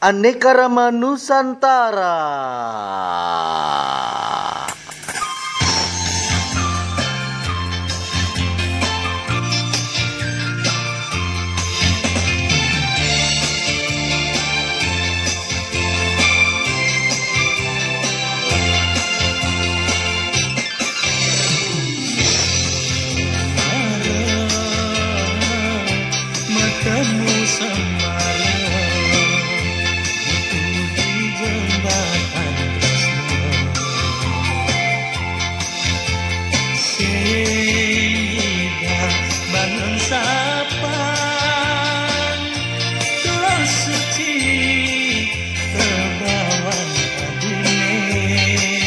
Aneka Rama Nusantara. Matamu semara di jembatan tresno, sehingga bangun sapan terus suci kebawan adine.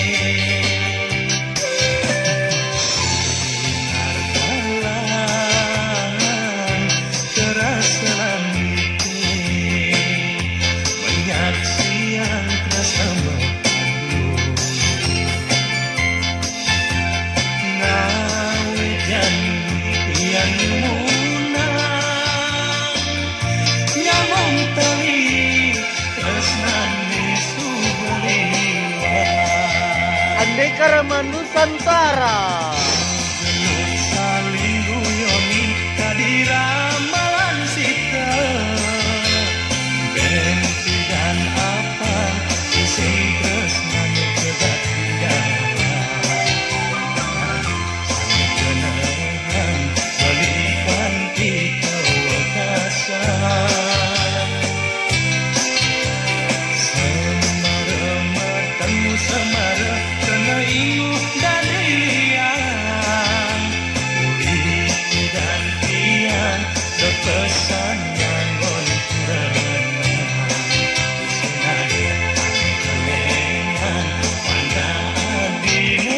Aneka Rama Nusantara. Saling guyomi kadiramalan sita, benti dan apa sing tresnane kebat dalam kenahan balikan kita wekasan. Semara matamu semara kena iuh dan liang, uli dan pian berpesan nyangon kurangan, usungan kelengan pandaan di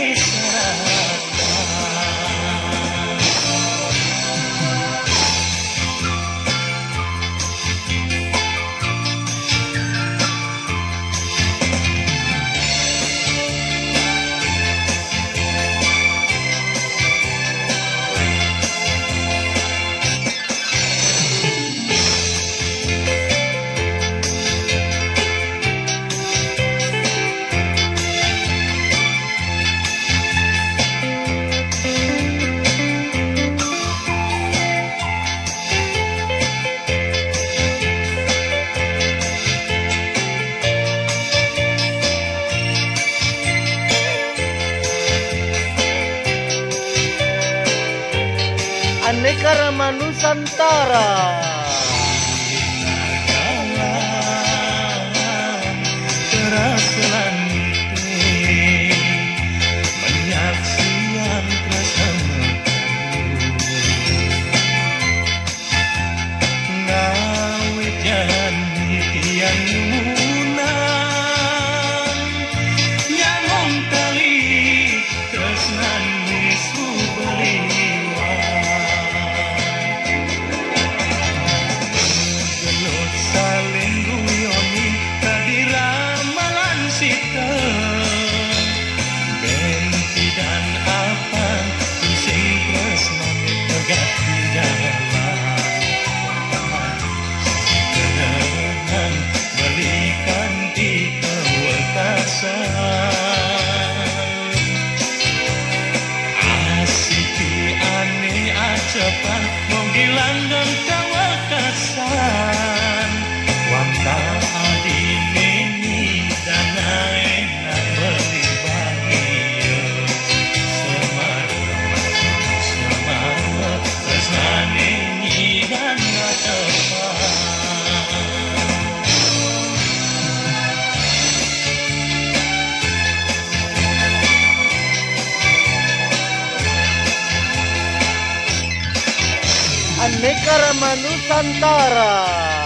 Aneka Rama Nusantara. Cepat menghilang dan kewekasan, wanta adine ni danai nak beribadi semangat resane ni dan tepat. Aneka Rama Nusantara.